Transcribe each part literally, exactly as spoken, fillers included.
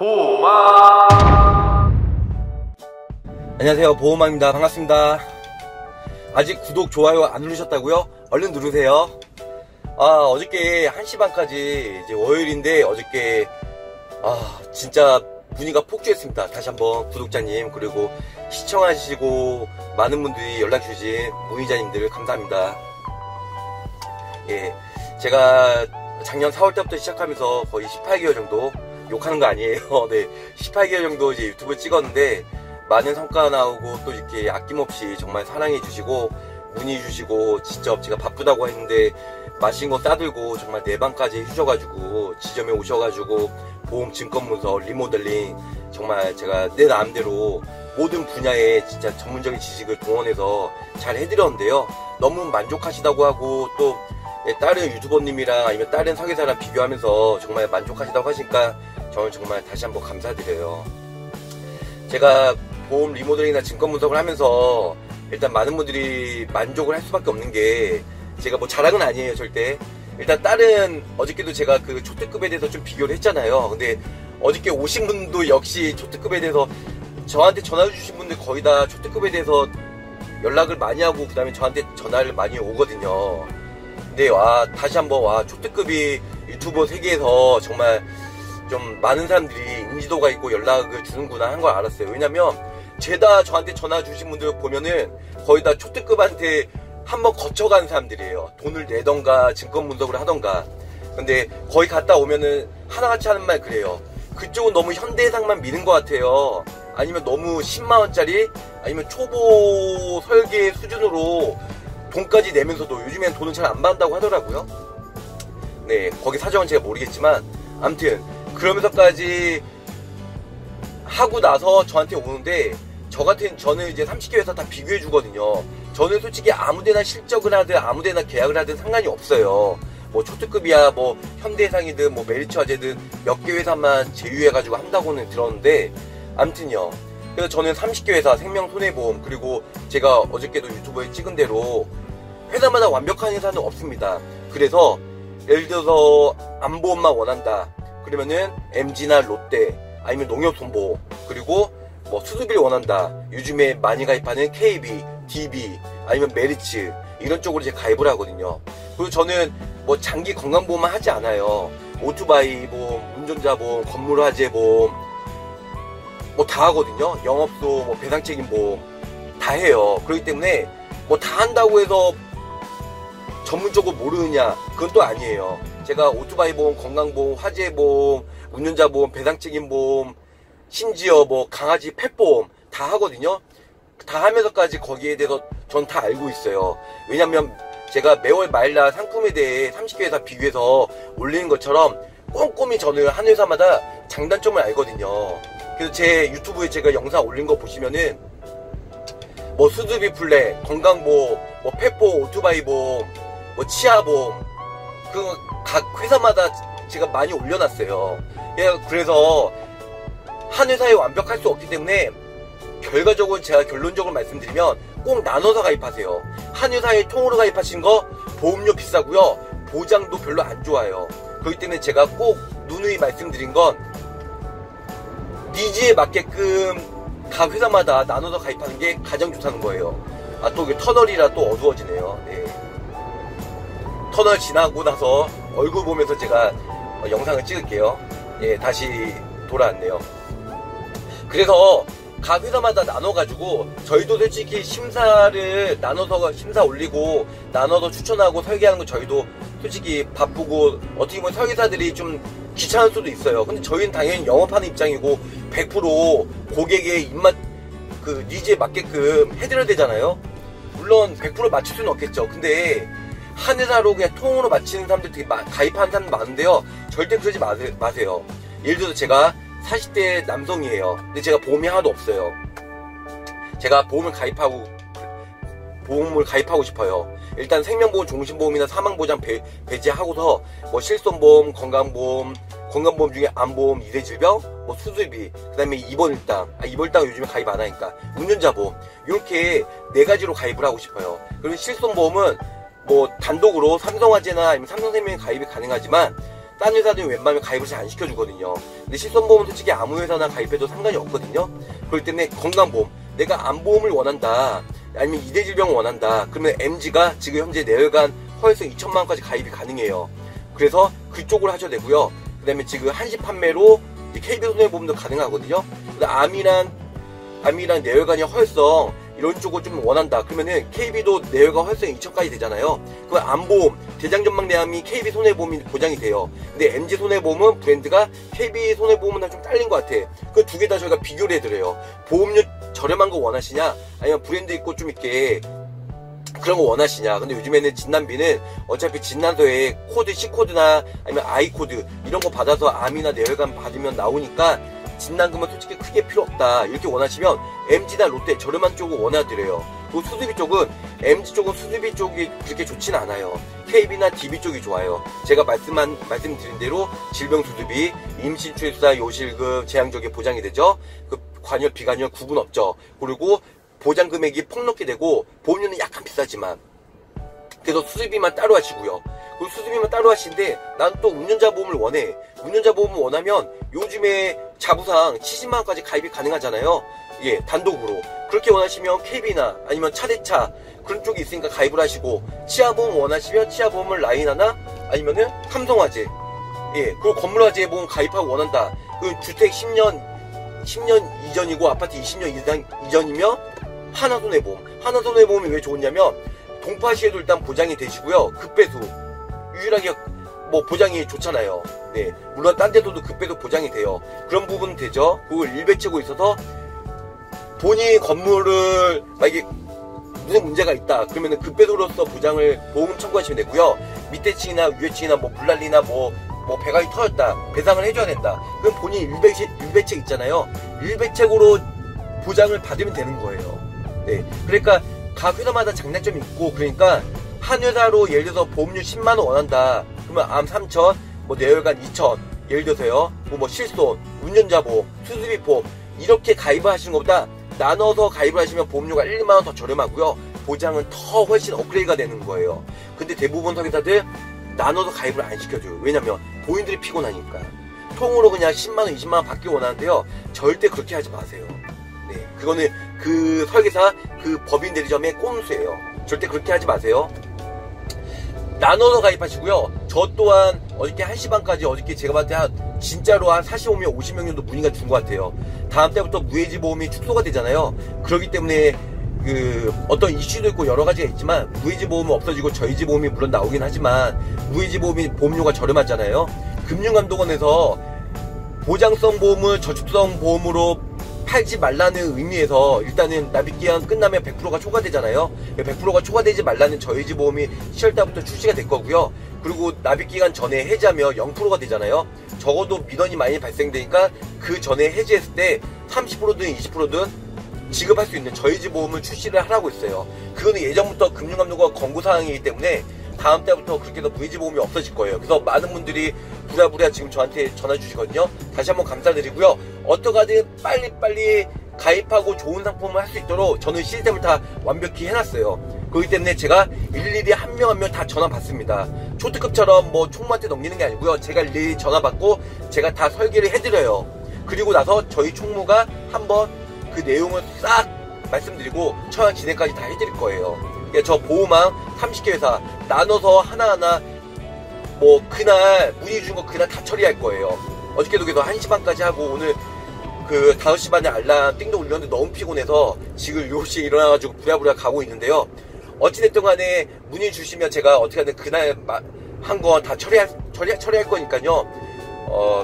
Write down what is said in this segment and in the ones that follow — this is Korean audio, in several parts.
보호망. 안녕하세요, 보호망입니다. 반갑습니다. 아직 구독, 좋아요 안 누르셨다고요? 얼른 누르세요. 아, 어저께 한 시 반까지 이제 월요일인데 어저께 아 진짜 분위기가 폭주했습니다. 다시 한번 구독자님 그리고 시청하시고 많은 분들이 연락 주신 문의자님들 감사합니다. 예, 제가 작년 사월 때부터 시작하면서 거의 십팔 개월 정도 욕하는 거 아니에요. 네, 십팔 개월 정도 이제 유튜브 찍었는데 많은 성과 나오고 또 이렇게 아낌없이 정말 사랑해 주시고 문의 주시고 직접 제가 바쁘다고 했는데 맛있는 거 싸들고 정말 내 방까지 해주셔가지고 지점에 오셔가지고 보험 증권 문서 리모델링 정말 제가 내 나름대로 모든 분야에 진짜 전문적인 지식을 동원해서 잘 해드렸는데요. 너무 만족하시다고 하고 또 다른 유튜버님이랑 아니면 다른 설계사랑 비교하면서 정말 만족하시다고 하시니까 저는 정말 다시 한번 감사드려요. 제가 보험 리모델링이나 증권 분석을 하면서 일단 많은 분들이 만족을 할 수밖에 없는 게 제가 뭐 자랑은 아니에요 절대. 일단 다른 어저께도 제가 그 초특급에 대해서 좀 비교를 했잖아요. 근데 어저께 오신 분도 역시 초특급에 대해서 저한테 전화 주신 분들 거의 다 초특급에 대해서 연락을 많이 하고 그 다음에 저한테 전화를 많이 오거든요. 근데 와 다시 한번 와 초특급이 유튜버 세계에서 정말 좀 많은 사람들이 인지도가 있고 연락을 주는구나 한 걸 알았어요. 왜냐면 죄다 저한테 전화 주신 분들 보면은 거의 다 초특급한테 한번 거쳐간 사람들이에요. 돈을 내던가 증권 분석을 하던가. 근데 거의 갔다 오면은 하나같이 하는 말 그래요. 그쪽은 너무 현대해상만 미는 것 같아요. 아니면 너무 십만 원짜리 아니면 초보 설계 수준으로 돈까지 내면서도 요즘엔 돈은 잘 안 받는다고 하더라고요. 네, 거기 사정은 제가 모르겠지만 아무튼 그러면서까지 하고 나서 저한테 오는데 저 같은 저는 이제 삼십 개 회사 다 비교해 주거든요. 저는 솔직히 아무데나 실적을 하든 아무데나 계약을 하든 상관이 없어요. 뭐 초특급이야 뭐 현대해상이든 뭐 메리츠화재든 몇 개 회사만 제휴해가지고 한다고는 들었는데 아무튼요. 그래서 저는 삼십 개 회사 생명손해보험 그리고 제가 어저께도 유튜브에 찍은 대로 회사마다 완벽한 회사는 없습니다. 그래서 예를 들어서 안보험만 원한다 그러면은 엠지나 롯데 아니면 농협손보험 그리고 뭐 수수비를 원한다 요즘에 많이 가입하는 케이비, 디비 아니면 메리츠 이런 쪽으로 이제 가입을 하거든요. 그리고 저는 뭐 장기 건강보험만 하지 않아요. 오토바이 보험, 운전자보험, 건물화재보험 뭐 다 하거든요. 영업소, 뭐 배상책임보험 다 해요. 그렇기 때문에 뭐 다 한다고 해서 전문적으로 모르느냐 그건 또 아니에요. 제가 오토바이 보험, 건강보험, 화재보험, 운전자보험, 배상책임보험 심지어 뭐 강아지 펫보험 다 하거든요. 다 하면서까지 거기에 대해서 전 다 알고 있어요. 왜냐면 제가 매월 말날 상품에 대해 삼십 개 회사 비교해서 올리는 것처럼 꼼꼼히 저는 한 회사마다 장단점을 알거든요. 그래서 제 유튜브에 제가 영상 올린 거 보시면은 뭐 수수비 플랫, 건강보험, 뭐 펫보험, 오토바이 보험, 뭐 치아보험 그 각 회사마다 제가 많이 올려놨어요. 그래서 한 회사에 완벽할 수 없기 때문에 결과적으로 제가 결론적으로 말씀드리면 꼭 나눠서 가입하세요. 한 회사에 통으로 가입하신 거 보험료 비싸고요. 보장도 별로 안 좋아요. 그렇기 때문에 제가 꼭 누누이 말씀드린 건 니즈에 맞게끔 각 회사마다 나눠서 가입하는 게 가장 좋다는 거예요. 아, 또 이게 터널이라 또 어두워지네요. 네. 터널 지나고 나서 얼굴 보면서 제가 영상을 찍을게요. 예, 다시 돌아왔네요. 그래서 각 회사마다 나눠가지고 저희도 솔직히 심사를 나눠서 심사 올리고 나눠서 추천하고 설계하는 거 저희도 솔직히 바쁘고 어떻게 보면 설계사들이 좀 귀찮을 수도 있어요. 근데 저희는 당연히 영업하는 입장이고 백 퍼센트 고객의 입맛 그 니즈에 맞게끔 해드려야 되잖아요. 물론 백 퍼센트 맞출 수는 없겠죠. 근데 한 회사로 그냥 통으로 맞히는 사람들 되게 마, 가입하는 사람들 많은데요. 절대 그러지 마세, 마세요. 예를 들어서 제가 사십 대 남성이에요. 근데 제가 보험이 하나도 없어요. 제가 보험을 가입하고 보험을 가입하고 싶어요. 일단 생명보험, 종신보험이나 사망보장 배, 배제하고서 뭐 실손보험, 건강보험, 건강보험 중에 암보험, 이대질병, 뭐 수술비, 그 다음에 입원일당, 아, 입원일당 요즘에 가입 안 하니까 운전자보험 이렇게 네 가지로 가입을 하고 싶어요. 그리고 실손보험은 뭐 단독으로 삼성화재나 아니면 삼성생명에 가입이 가능하지만 딴 회사들은 웬만하면 가입을 잘 안 시켜주거든요. 근데 실손보험은 솔직히 아무 회사나 가입해도 상관이 없거든요. 그렇기 때문에 건강보험, 내가 암보험을 원한다, 아니면 이대질병을 원한다, 그러면 엠지가 지금 현재 내혈관 허혈성 이천만 원까지 가입이 가능해요. 그래서 그쪽으로 하셔도 되고요. 그 다음에 지금 한시 판매로 케이비에스 손해보험도 가능하거든요. 암이란 암이란 내혈관이 허혈성 이런 쪽을 좀 원한다 그러면은 케이비도 내혈관 허혈성 이천까지 되잖아요. 그럼 암보험 대장전막내암이 케이비 손해보험이 보장이 돼요. 근데 엠지 손해보험은 브랜드가 케이비 손해보험은 좀 딸린 것 같아. 그 두 개 다 저희가 비교를 해드려요. 보험료 저렴한 거 원하시냐, 아니면 브랜드 있고 좀 있게 그런 거 원하시냐. 근데 요즘에는 진단비는 어차피 진단서에 코드 C코드나 아니면 I코드 이런 거 받아서 암이나 내혈관 받으면 나오니까 진단금은 솔직히 크게 필요 없다 이렇게 원하시면 엠지나 롯데 저렴한 쪽을 원하드려요. 그 수수비 쪽은 엠지 쪽은 수수비 쪽이 그렇게 좋진 않아요. 케이비나 디비 쪽이 좋아요. 제가 말씀한 말씀드린 대로 질병 수수비, 임신 출산 요실금 재앙적에 보장이 되죠. 그 관여 비관여 구분 없죠. 그리고 보장 금액이 폭넓게 되고 보험료는 약간 비싸지만 그래서 수수비만 따로 하시고요. 그 수수비만 따로 하시는데 난 또 운전자 보험을 원해. 운전자 보험을 원하면 요즘에 자부상 칠십만 원까지 가입이 가능하잖아요. 예, 단독으로. 그렇게 원하시면 케이비나 아니면 차대차 그런 쪽이 있으니까 가입을 하시고, 치아보험 원하시면 치아보험을 라인하나 아니면은 삼성화재, 예, 그리고 건물화재 보험 가입하고 원한다. 그 주택 십 년 십 년 이전이고 아파트 이십 년 이상 이전이면 하나손해보험. 하나손해보험이 왜 좋냐면 동파 시에도 일단 보장이 되시고요. 급배수 유일하게 뭐 보장이 좋잖아요. 네, 물론 딴 데서도 급배수 보장이 돼요. 그런 부분은 되죠. 그걸 일배치고 있어서 본인 건물을 만약에 무슨 문제가 있다 그러면은 급배수로서 보장을 보험 청구하시면 되고요. 밑에 층이나 위에 층이나 뭐 불난리나 뭐 뭐 배관이 터졌다 배상을 해줘야 된다. 그럼 본인 일배책 일배책 있잖아요. 일배책으로 보장을 받으면 되는 거예요. 네, 그러니까 각 회사마다 장단점이 있고, 그러니까 한 회사로 예를 들어서 보험료 십만 원 원한다 그러면 암 삼천, 뭐 내혈관 이천, 예를 들어서요 뭐, 뭐 실손, 운전자 보험, 수수비 보험 이렇게 가입을 하시는 것보다 나눠서 가입을 하시면 보험료가 일, 이만 원 더 저렴하고요. 보장은 더 훨씬 업그레이드가 되는 거예요. 근데 대부분 설계사들 나눠서 가입을 안 시켜줘요. 왜냐면 본인들이 피곤하니까. 통으로 그냥 십만 원, 이십만 원 받기 원하는데요. 절대 그렇게 하지 마세요. 네, 그거는 그 설계사, 그 법인 대리점의 꼼수예요. 절대 그렇게 하지 마세요. 나눠서 가입하시고요. 저 또한 어저께 한 시 반까지 어저께 제가 봤을 때 한 진짜로 한 사십오 명, 오십 명 정도 문의가 준 것 같아요. 다음 때부터 무해지 보험이 축소가 되잖아요. 그렇기 때문에 그 어떤 이슈도 있고 여러 가지가 있지만 무해지 보험은 없어지고 저희지 보험이 물론 나오긴 하지만 무해지 보험이 보험료가 저렴하잖아요. 금융감독원에서 보장성 보험을 저축성 보험으로 팔지 말라는 의미에서 일단은 납입기한 끝나면 백 퍼센트가 초과되잖아요. 백 퍼센트가 초과되지 말라는 저희지 보험이 시월 달부터 출시가 될 거고요. 그리고 납입기간 전에 해지하면 영 퍼센트가 되잖아요. 적어도 민원이 많이 발생되니까 그 전에 해지했을 때 삼십 퍼센트든 이십 퍼센트든 지급할 수 있는 저희지 보험을 출시를 하라고 했어요. 그거는 예전부터 금융감독원 권고사항이기 때문에 다음 달부터 그렇게 해서 무해지 보험이 없어질 거예요. 그래서 많은 분들이 부랴부랴 지금 저한테 전화 주시거든요. 다시 한번 감사드리고요. 어떡하든 빨리빨리 가입하고 좋은 상품을 할 수 있도록 저는 시스템을 다 완벽히 해놨어요. 그렇기 때문에 제가 일일이 한 명 한 명 다 전화 받습니다. 초특급처럼 뭐 총무한테 넘기는 게 아니고요. 제가 일일이 전화 받고 제가 다 설계를 해드려요. 그리고 나서 저희 총무가 한번 그 내용을 싹 말씀드리고 처형 진행까지 다 해드릴 거예요. 그러니까 저 보호망 삼십 개 회사 나눠서 하나하나 뭐 그날 문의 주신 거 그날 다 처리할 거예요. 어저께도 그래서 한 시 반까지 하고 오늘 그 다섯 시 반에 알람 띵동 울렸는데 너무 피곤해서 지금 일곱 시에 일어나가지고 부랴부랴 가고 있는데요. 어찌됐든 간에 문의 주시면 제가 어떻게 하든 그날 한 거 다 처리할, 처리, 처리할 거니까요. 어,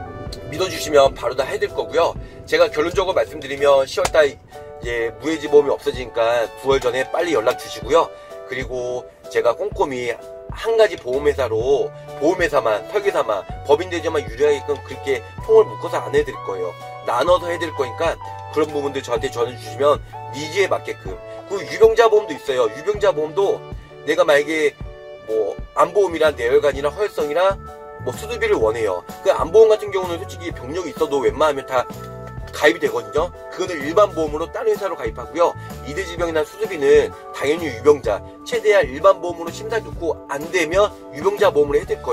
믿어주시면 바로 다 해드릴 거고요. 제가 결론적으로 말씀드리면 시월달 이제 무해지 보험이 없어지니까 구월 전에 빨리 연락 주시고요. 그리고 제가 꼼꼼히 한 가지 보험회사로 보험회사만 설계사만 법인대리점만 유리하게끔 그렇게 통을 묶어서 안 해드릴 거예요. 나눠서 해드릴 거니까 그런 부분들 저한테 전해주시면 니즈에 맞게끔. 그리고 유병자 보험도 있어요. 유병자 보험도 내가 만약에 뭐 암보험이랑 내혈관이나 허혈성이나 뭐 수두비를 원해요. 그 암보험 같은 경우는 솔직히 병력이 있어도 웬만하면 다 가입이 되거든요. 그거는 일반 보험으로 다른 회사로 가입하고요. 이대질병이나 수두비는 당연히 유병자 최대한 일반 보험으로 심사 듣고 안 되면 유병자 보험으로 해드릴 거예요. 처음부터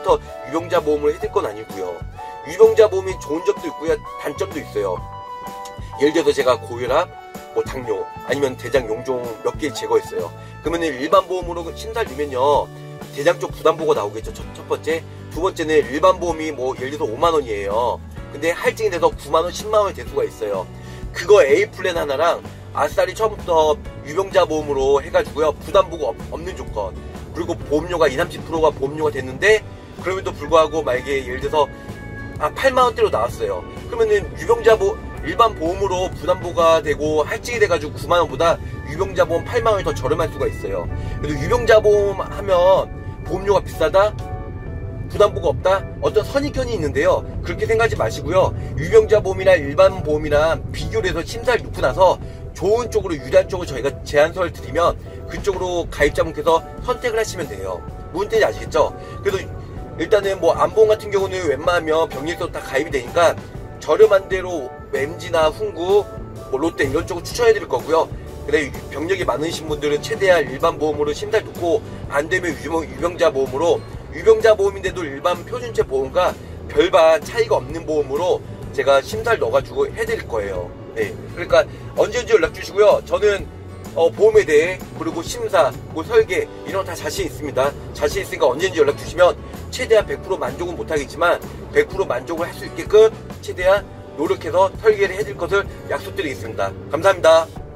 처음부터 유병자 보험을 해줄 건 아니고요. 유병자 보험이 좋은 점도 있고요, 단점도 있어요. 예를 들어서 제가 고혈압, 뭐 당뇨, 아니면 대장 용종 몇 개 제거했어요. 그러면 일반 보험으로 심사를 내면요, 대장 쪽 부담보가 나오겠죠. 첫, 첫 번째. 두 번째는 일반 보험이 뭐 예를 들어서 오만 원이에요. 근데 할증이 돼서 구만 원, 십만 원이 될 수가 있어요. 그거 A 플랜 하나랑 아싸리 처음부터 유병자 보험으로 해가지고요, 부담보가 없는 조건, 그리고 보험료가 이십, 삼십 퍼센트가 보험료가 됐는데, 그럼에도 불구하고 만약에 예를 들어서 아 팔만 원대로 나왔어요. 그러면은 유병자 보 일반 보험으로 부담보가 되고 할증이 돼가지고 구만 원보다 유병자 보험 팔만 원이 더 저렴할 수가 있어요. 그래도 유병자 보험 하면 보험료가 비싸다? 부담보가 없다? 어떤 선입견이 있는데요. 그렇게 생각하지 마시고요. 유병자 보험이나 일반 보험이랑 비교를 해서 심사를 놓고 나서 좋은 쪽으로 유리한 쪽으로 저희가 제안서를 드리면 그쪽으로 가입자분께서 선택을 하시면 돼요. 무슨 뜻인지 아시겠죠? 그래도 일단은 뭐 안보험 같은 경우는 웬만하면 병리에서 다 가입이 되니까 저렴한 데로 엠지나 훈구, 뭐 롯데 이런 쪽을 추천해 드릴 거고요. 근데 병력이 많으신 분들은 최대한 일반 보험으로 심사를 놓고 안 되면 유병자 보험으로, 유병자 보험인데도 일반 표준체 보험과 별반 차이가 없는 보험으로 제가 심사를 넣어가지고 해드릴 거예요. 네, 그러니까 언제든지 연락 주시고요. 저는 어, 보험에 대해, 그리고 심사, 뭐 설계 이런 거 다 자신 있습니다. 자신 있으니까 언제든지 연락 주시면 최대한 백 퍼센트 만족은 못하겠지만 백 퍼센트 만족을 할 수 있게끔 최대한 노력해서 설계를 해드릴 것을 약속드리겠습니다. 감사합니다.